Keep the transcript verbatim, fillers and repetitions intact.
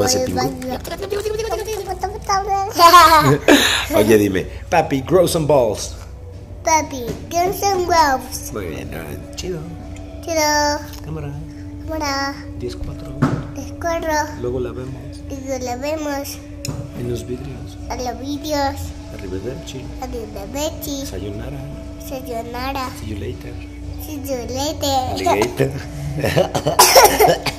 hace pingú. Oye, dime, papi, grow some balls. Papi, grow some balls. Muy bien, uh, chido. Chido. Cámara. Cámara. diez cuatro. Escorro. Luego la vemos. Luego la vemos. En los vidrios. A los vídeos. Arrivederci. Arrivederci. Sayonara. Sayonara. See you later. See you later. Alligator.